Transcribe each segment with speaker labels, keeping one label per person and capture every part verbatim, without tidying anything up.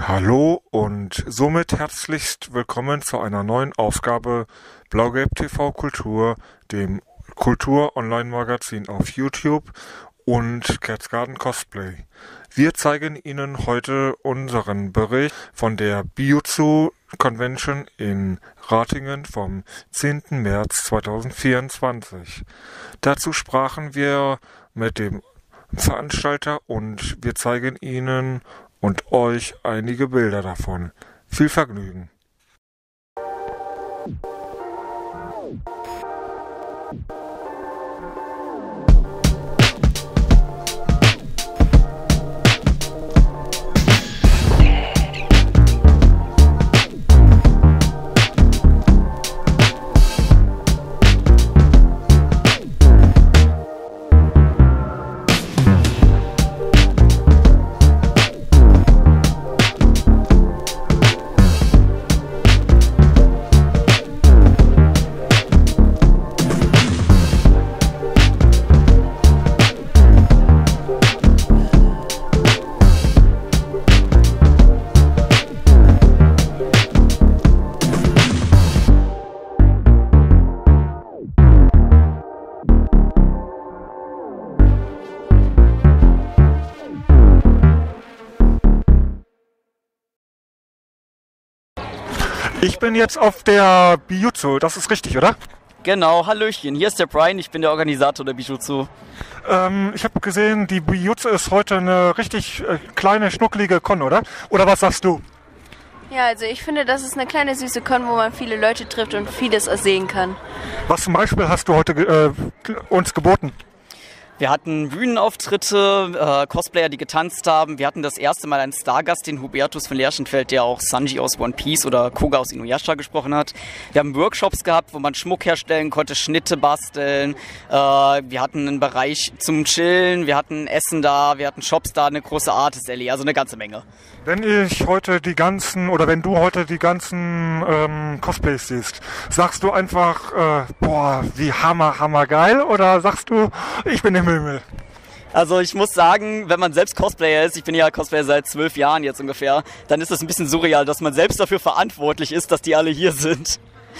Speaker 1: Hallo und somit herzlichst willkommen zu einer neuen Ausgabe Blau-Gelb T V Kultur, dem Kultur-Online-Magazin auf YouTube und Kerzgarten Cosplay. Wir zeigen Ihnen heute unseren Bericht von der Biozo Convention in Ratingen vom zehnten März zweitausendvierundzwanzig. Dazu sprachen wir mit dem Veranstalter und wir zeigen Ihnen und euch einige Bilder davon. Viel Vergnügen! Ich bin jetzt auf der Biozo, das ist richtig, oder?
Speaker 2: Genau, hallöchen, hier ist der Brian, ich bin der Organisator der Biozo.
Speaker 1: Ähm, ich habe gesehen, die Biozo ist heute eine richtig äh, kleine, schnuckelige Con, oder? Oder was sagst du?
Speaker 3: Ja, also ich finde, das ist eine kleine süße Con, wo man viele Leute trifft und vieles sehen kann.
Speaker 1: Was zum Beispiel hast du heute äh, uns geboten?
Speaker 2: Wir hatten Bühnenauftritte, äh, Cosplayer, die getanzt haben. Wir hatten das erste Mal einen Stargast, den Hubertus von Lerchenfeld, der auch Sanji aus One Piece oder Koga aus Inuyasha gesprochen hat. Wir haben Workshops gehabt, wo man Schmuck herstellen konnte, Schnitte basteln. Äh, wir hatten einen Bereich zum Chillen, wir hatten Essen da, wir hatten Shops da, eine große Artist-Alley, also eine ganze Menge.
Speaker 1: Wenn ich heute die ganzen, oder wenn du heute die ganzen ähm, Cosplays siehst, sagst du einfach, äh, boah, wie hammer, hammer geil, oder sagst du, ich bin im Himmel?
Speaker 2: Also ich muss sagen, wenn man selbst Cosplayer ist, ich bin ja Cosplayer seit zwölf Jahren jetzt ungefähr, dann ist das ein bisschen surreal, dass man selbst dafür verantwortlich ist, dass die alle hier sind.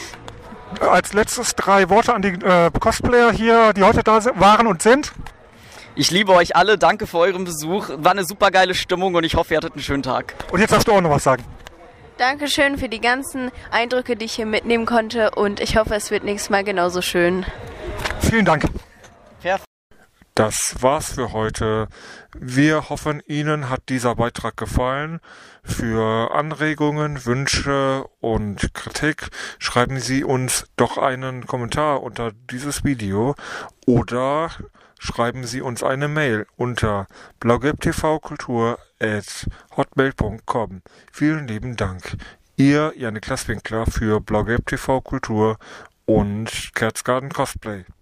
Speaker 1: Als letztes drei Worte an die äh, Cosplayer hier, die heute da waren und sind.
Speaker 2: Ich liebe euch alle, danke für euren Besuch, war eine super geile Stimmung und ich hoffe, ihr hattet einen schönen Tag.
Speaker 1: Und jetzt darfst du auch noch was sagen.
Speaker 3: Dankeschön für die ganzen Eindrücke, die ich hier mitnehmen konnte und ich hoffe, es wird nächstes Mal genauso schön.
Speaker 1: Vielen Dank.
Speaker 2: Perfekt.
Speaker 1: Das war's für heute. Wir hoffen, Ihnen hat dieser Beitrag gefallen. Für Anregungen, Wünsche und Kritik schreiben Sie uns doch einen Kommentar unter dieses Video oder schreiben Sie uns eine Mail unter blaugelbtvkultur at hotmail punkt com. Vielen lieben Dank. Ihr Janik Winkler für Blau-Gelb T V Kultur und Kerzgarten Cosplay.